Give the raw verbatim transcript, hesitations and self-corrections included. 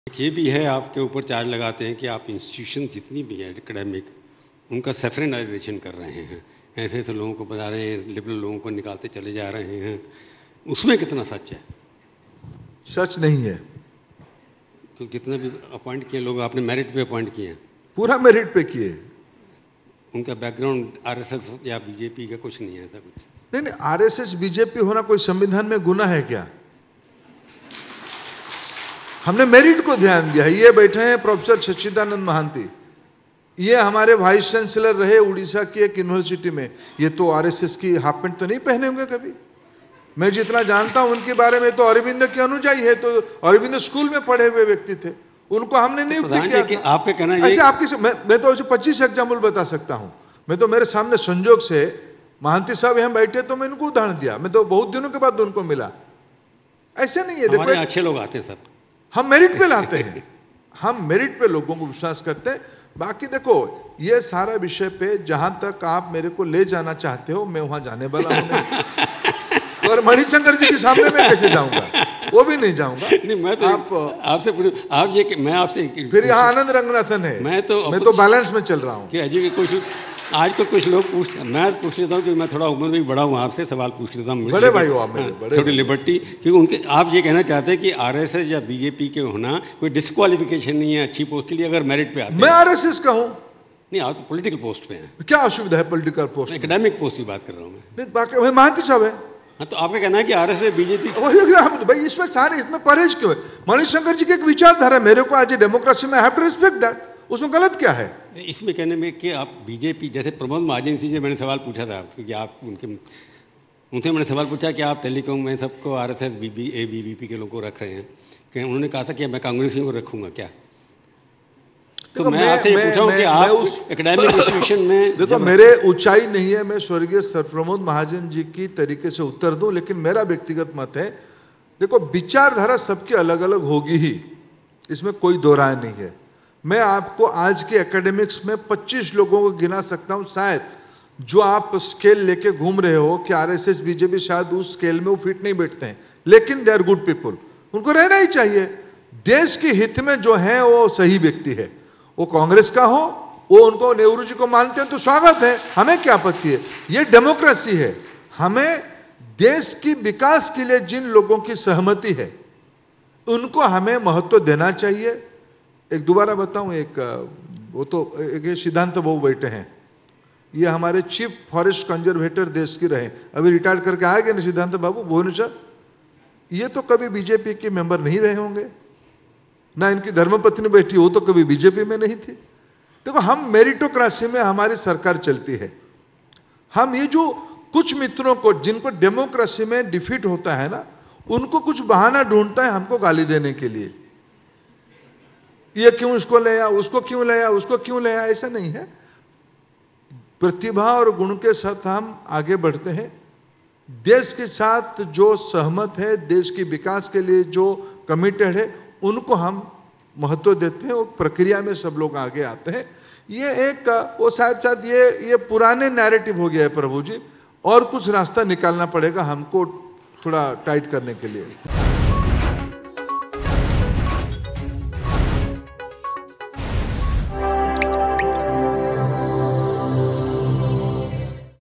ये भी है, आपके ऊपर चार्ज लगाते हैं कि आप इंस्टीट्यूशन जितनी भी है एकेडमिक, उनका सेफरेनाइजेशन कर रहे हैं, ऐसे ऐसे लोगों को बता रहे हैं, लिबरल लोगों को निकालते चले जा रहे हैं। उसमें कितना सच है? सच नहीं है। क्योंकि जितने भी अपॉइंट किए लोग आपने मेरिट पे अपॉइंट किए हैं। पूरा मेरिट पे किए। उनका बैकग्राउंड आरएसएस या बीजेपी का कुछ नहीं है, ऐसा कुछ नहीं नहीं, आरएसएस बीजेपी होना कोई संविधान में गुनाह है क्या? हमने मेरिट को ध्यान दिया है। ये बैठे हैं प्रोफेसर सच्चिदानंद महांती, ये हमारे वाइस चांसलर रहे उड़ीसा की एक यूनिवर्सिटी में। ये तो आरएसएस की हाफ पैंट तो नहीं पहने होंगे कभी। मैं जितना जानता हूं उनके बारे में, तो अरविंद के अनुयायी है, तो अरविंद स्कूल में पढ़े हुए व्यक्ति थे, उनको हमने नियुक्त तो किया कि था। आपके कहना ये ऐसे आपकी मैं, मैं तो पच्चीस एग्जाम्पल बता सकता हूं। मैं तो मेरे सामने संजोग से महांती साहब यहां बैठे तो मैं इनको उदाहरण दिया। मैं तो बहुत दिनों के बाद उनको मिला। ऐसे नहीं है। देखो अच्छे लोग आते हैं सर, हम मेरिट पे लाते हैं, हम मेरिट पे लोगों को विश्वास करते हैं। बाकी देखो, ये सारा विषय पे जहां तक आप मेरे को ले जाना चाहते हो, मैं वहां जाने वाला हूं नहीं। और मणिशंकर जी के सामने मैं कैसे जाऊंगा? वो भी नहीं जाऊंगा। नहीं, मैं तो आप आपसे आप ये मैं आपसे फिर यहाँ आनंद रंगनाथन है, मैं तो मैं तो बैलेंस में चल रहा हूँ। कि अजय कुछ आज तो कुछ लोग पूछ मैं पूछ लेता हूँ कि मैं थोड़ा उम्र में भी बड़ा हूँ, आपसे सवाल पूछ लेता हूँ। बड़े भाई हो आप मेरे, बड़े थोड़ी लिबर्टी, क्योंकि उनके आप ये कहना चाहते हैं कि आरएसएस या बीजेपी के होना कोई डिस्क्वालिफिकेशन नहीं है अच्छी पोस्ट के लिए, अगर मेरिट पे आते हैं। मैं आरएसएस का हूँ। नहीं, आप तो पॉलिटिकल पोस्ट पे हैं। क्या असुविधा है पॉलिटिकल पोस्ट? एकेडमिक पोस्ट की बात कर रहा हूँ मैं। नहीं, बाकी महांती साहब है। हाँ, तो आपका कहना है कि आरएसएस बीजेपी भाई इसमें सारे इसमें परहेज क्यों है? मणिशंकर जी की एक विचारधारा है, मेरे को आज डेमोक्रेसी में I have to respect that. उसमें गलत क्या है? इसमें कहने में कि आप बीजेपी, जैसे प्रमोद महाजन जी से मैंने सवाल पूछा था क्योंकि आप उनके उनसे मैंने सवाल पूछा कि आप टेलीकॉम में सबको आरएसएस बीबी ए बीबीपी के लोगों को रख रहे हैं, कि उन्होंने कहा था कि मैं कांग्रेसियों को रखूंगा क्या? तो मैं आपसे पूछा हूं कि आप उस एकेडमिक इंस्टीट्यूशन में देखो, मेरे ऊंचाई नहीं है मैं स्वर्गीय सर प्रमोद महाजन जी की तरीके से उत्तर दूं, लेकिन मेरा व्यक्तिगत मत है, देखो विचारधारा सबकी अलग अलग होगी ही, इसमें कोई दो राय नहीं है। मैं आपको आज के एकेडमिक्स में पच्चीस लोगों को गिना सकता हूं शायद, जो आप स्केल लेके घूम रहे हो कि आरएसएस बीजेपी शायद उस स्केल में वो फिट नहीं बैठते हैं, लेकिन दे आर गुड पीपल, उनको रहना ही चाहिए। देश के हित में जो है वो सही व्यक्ति है, वो कांग्रेस का हो, वो उनको नेहरू जी को मानते हैं तो स्वागत है, हमें क्या आपत्ति है? ये डेमोक्रेसी है। हमें देश की विकास के लिए जिन लोगों की सहमति है उनको हमें महत्व देना चाहिए। एक दोबारा बताऊं, एक वो तो एक सिद्धांत बाबू बैठे हैं, ये हमारे चीफ फॉरेस्ट कंजर्वेटर देश की रहे, अभी रिटायर करके आ गए ना सिद्धांत बाबू भुवनेश्वर। ये तो कभी बीजेपी के मेंबर नहीं रहे होंगे, ना इनकी धर्मपत्नी बैठी, वो तो कभी बीजेपी में नहीं थी। देखो, हम मेरिटोक्रेसी में हमारी सरकार चलती है। हम ये जो कुछ मित्रों को जिनको डेमोक्रेसी में डिफीट होता है ना, उनको कुछ बहाना ढूंढता है हमको गाली देने के लिए। ये क्यों इसको ले आया, उसको क्यों ले आया, उसको क्यों ले आया, ऐसा नहीं है। प्रतिभा और गुण के साथ हम आगे बढ़ते हैं। देश के साथ जो सहमत है, देश के विकास के लिए जो कमिटेड है, उनको हम महत्व देते हैं। वो प्रक्रिया में सब लोग आगे आते हैं। ये एक वो शायद शायद ये ये पुराने नैरेटिव हो गया है प्रभु जी, और कुछ रास्ता निकालना पड़ेगा हमको थोड़ा टाइट करने के लिए।